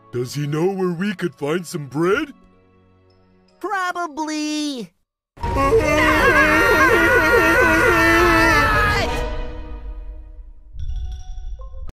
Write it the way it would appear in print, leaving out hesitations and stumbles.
Does he know where we could find some bread? Probably. Ah!